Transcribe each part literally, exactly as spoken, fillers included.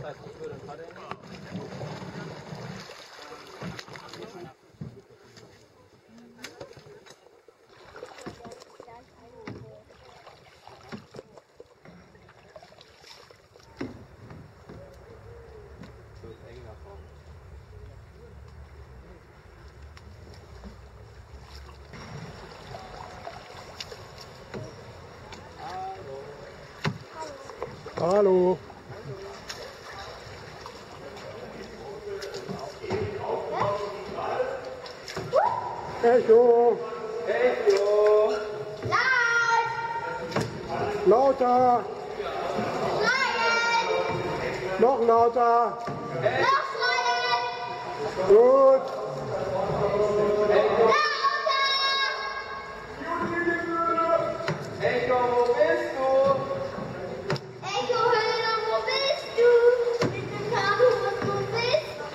Hallo. Echo. Echo. Laut. Lauter. Schreien. Noch lauter. Noch schreien. Gut. Lauter. Echo, wo bist du? Echo Höhler, wo bist du? Mit dem Kabel, wo bist du?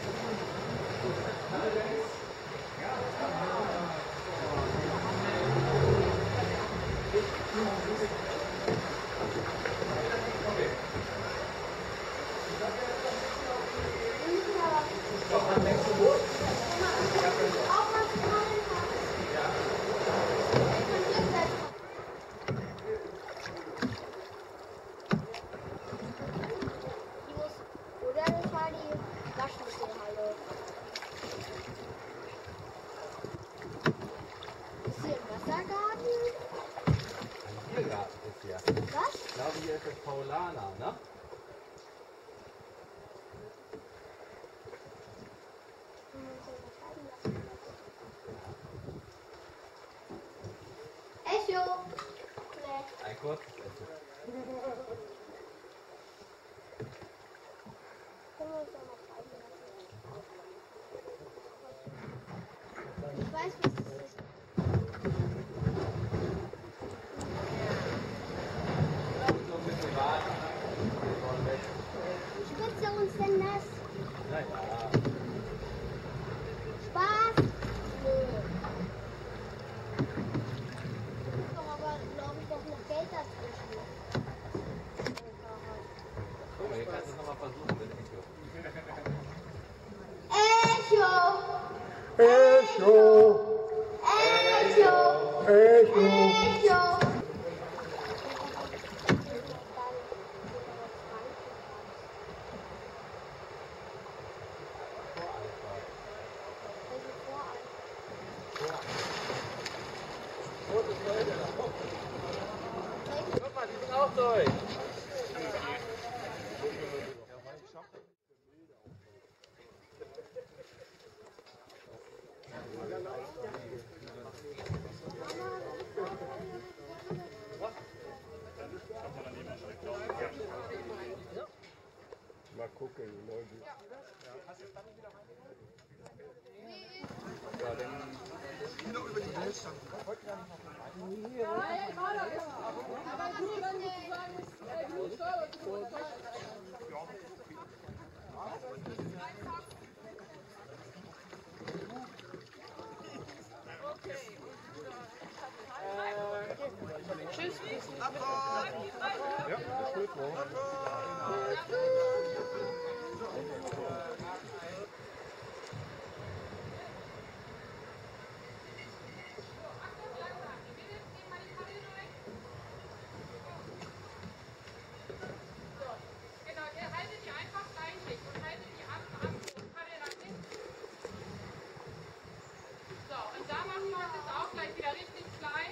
Oder das war die Waschmittelhalle. Ist hier ein Wassergarten? Ein Biergarten ist hier. Was? Ich glaube, hier ist das Paulaner, ne? Echo. Nee. Ein kurzes Echo. Können wir uns da mal treiben lassen? Ich weiß, was das ist. So ein bisschen warten. Wir wollen weg. Spritze uns denn das? Naja. Spaß? Nee. Doch aber, glaube ich, doch noch Geld dazwischen. Aber ihr könnt es nochmal versuchen mit Echo. Echo! Echo. Echo! Echo. Echo! Guck mal, die sind auch durch. Mal gucken, Leute. Aber nur wenn sozusagen es genug Steuer Tschüss. Ja, das ist gut. Genau, ihr haltet die einfach seitlich und haltet die ab, ab und paddelt nach hinten. So, und da machen wir uns jetzt auch gleich wieder richtig klein.